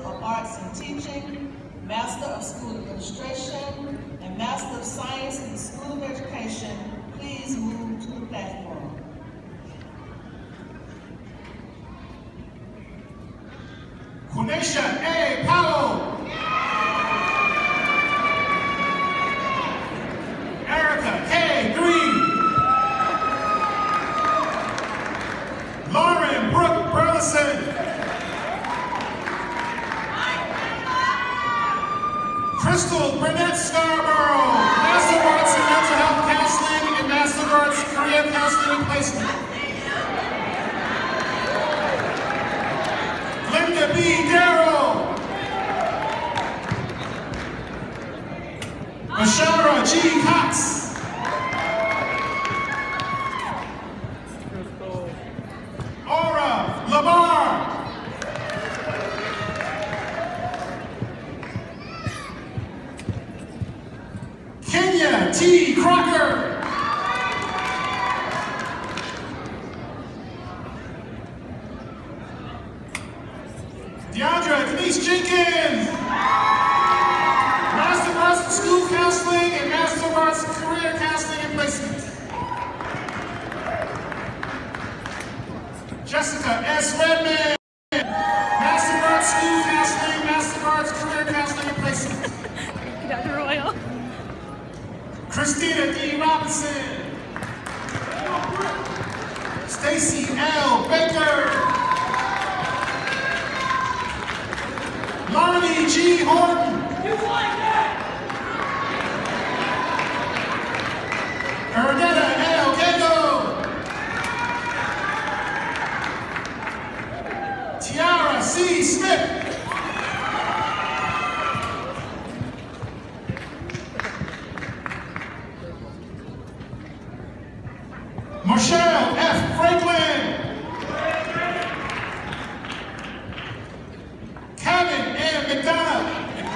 of Arts in Teaching, Master of School Administration, and Master of Science in the School of Education, please move to the platform. Quenisha A. Powell. Erica K. Green. Lauren Brooke Burleson. Crystal Burnett Scarborough, Master of Arts in Mental Health Counseling and Master of Arts Career Counseling and Placement. Linda B. Darrow. Ashara G. Cox. Aura Lamar. Kenya T. Crocker. Deandra Denise Jenkins. Master of Arts in School Counseling and Master of Arts in Career Counseling and Placement. Jessica S. Redman. Master of Arts School Counseling, Master of Arts Career Counseling and Placement. Dr. Royal. Christina D. Robinson. Stacy L. Baker. Lonnie G. Horton. You like that? Ernetta L. Gago. Tiara C. Smith. Michelle F. Franklin. Kevin M. McDonough.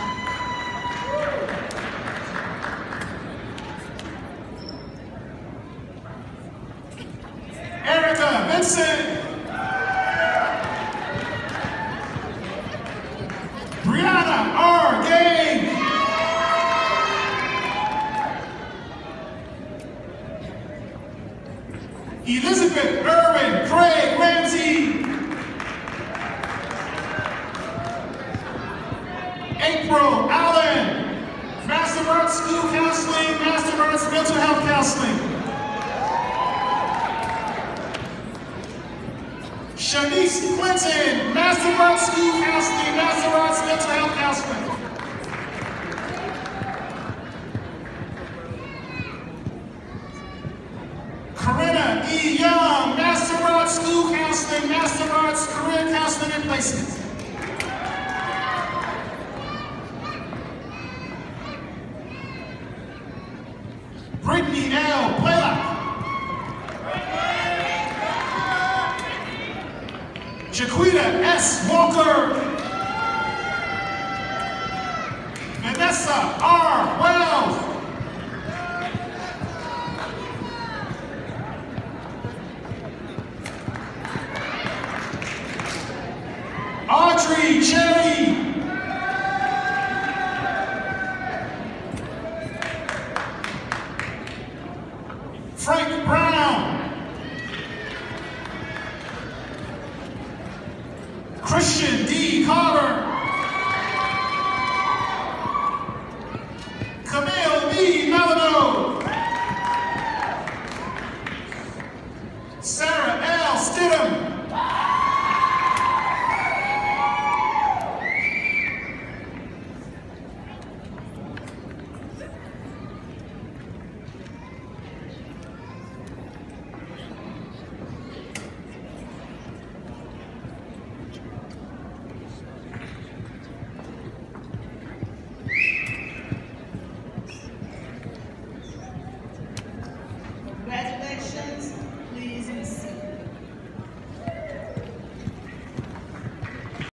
Erica Vincent. Brianna R. Gay. Elizabeth Irwin Craig Ramsey. April Allen, Master of Arts School Counseling, Master of Arts Mental Health Counseling. Shanice Clinton, Master of Arts School Counseling, Master of Arts Mental Health Counseling. Corinna E. Young, Master of Arts School Counseling, Master of Arts Career Counseling and Placement. Brittany L. Blaylock. Jaquita S. Walker. Vanessa R. Wells. Audrey Cherry. Frank Brown. Christian D. Carter.